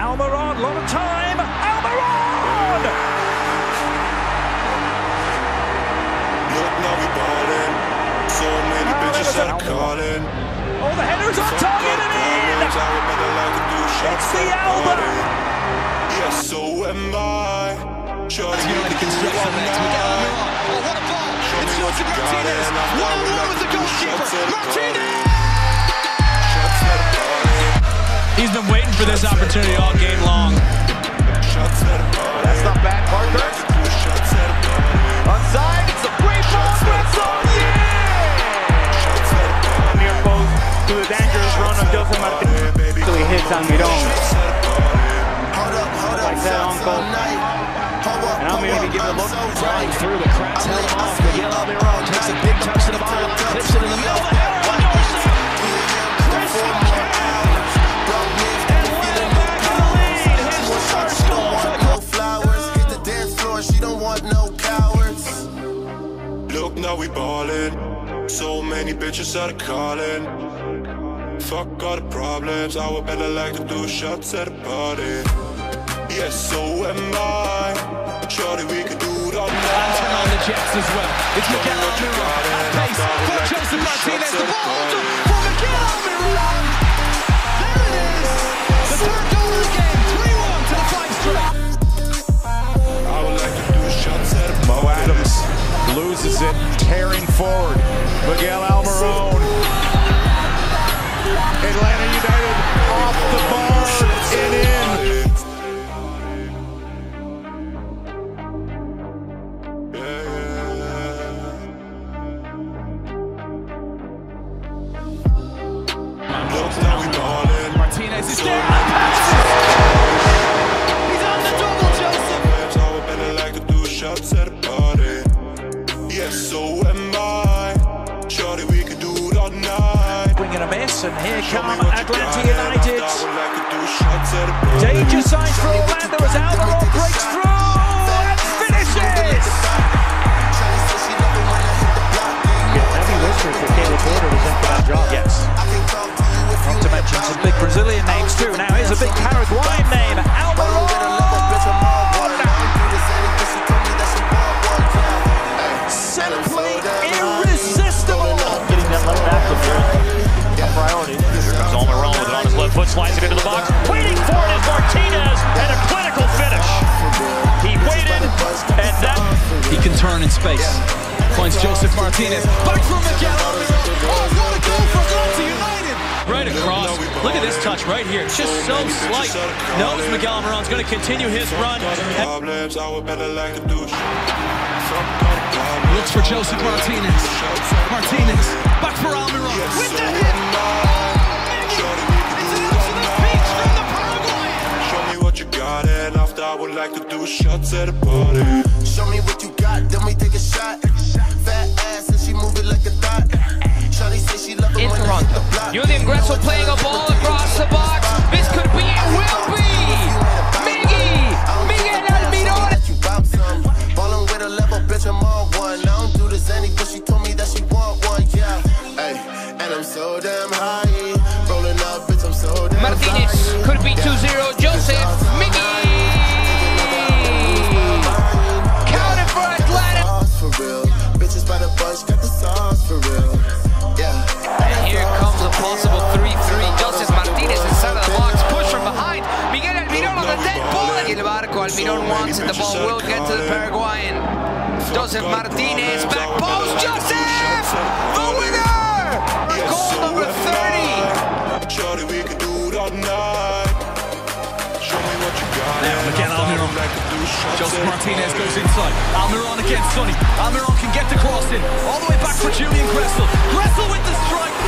Almirón, lot of time. Almirón! Look, now we ballin'. So many bitches are calling. Oh, the header's on target and in! It's the Alba! Yes, so am I. Shorty, United construction next. Miguel Almirón. Oh, what a ball! It's Joseph Martinez. One-on-one with the goalkeeper. Martinez! He's been waiting for this opportunity all game long. That's not bad, Parker. Onside, it's a great ball, Gressel, yeah! Near post to the dangerous run of Joseph Martinez. So he hits Almirón. Like that, Uncle. And Almirón even gives a look. Flying through, the crowd held him off. Miguel Almirón takes a big touch to the bottom, clips it in the middle. Look, now we ballin'. So many bitches are calling. Fuck all the problems. I would better like to do shots at a party. Yes, so am I. Shorty, we can do it all night. And turn on the jets as well. It's Miguel Almirón at pace for Joseph Martinez. The ball for Miguel Almirón. There it is. The third goal of the game. 3-1 to the flying strike. I would like to do shots at a Mo party. Adams loses it, tearing forward. Miguel Almirón. Atlanta United off the bar and in. Martinez is there. He's on the double, Joseph. I would better like to do shots at a party. Yes, so am I. Shorty, we can do it all night. Bringing a miss, and here come Atlanta United. I would like to do shots at a party. Danger signs for Orlando as Almirón breaks through and finishes! Heavy whispers for Caleb Porter was in for that job. Yes. Not to mention some big Brazilian names too. Now here's a big Paraguayan name, Almirón! Simply irresistible! Getting that left back from here, a priority. Here's Almirón with it on his left foot, slides it into the box. Waiting for it is Martinez, and a clinical finish. He waited, and that... He can turn in space. Finds Joseph Martinez. Back from Miguel Almirón. Oh, what a goal for Atlanta United. Right across. Look at this touch right here. It's just so slight. Knows Miguel Almirón's going to continue his run. Problems, I would better like to do. Looks for Joseph Martinez. Martinez. Back for Almirón. With the hit. It's an absolute peach from the Paraguayan. Show me what you got, and after I would like to do shots at a party. Show me what you got, then we take a shot. Fat ass and she move it like a thought. Shawty say she love it in when Toronto. Julian Gressel playing a ball across the box. This could be, it will be. Miguel Almirón. you bounce some. Ballin' with a level, bitch, I'm on one. I don't do this any, but she told me that she want one, yeah. Hey, and I'm so damn high. Rolling up, bitch, I'm so damn Martinez could be 2-0. Joseph. Miggy. Counted for Atlanta. For real. Bitches by the bunch, got the sauce for real. And here comes a possible 3-3. Joseph Martinez inside of the box. Push from behind. Miguel Almirón on the dead ball. El barco. Almirón wants it. The ball will get to the Paraguayan. Joseph Martinez. Back post. Joseph! The winner! Goal number 30. Shorty, we can do it all night. Show me what you got. Now Miguel Almirón. Joseph Martinez goes inside. Almirón against Sonny. Almirón can get the cross in. All the way back for Julian Gressel. Gressel with the strike.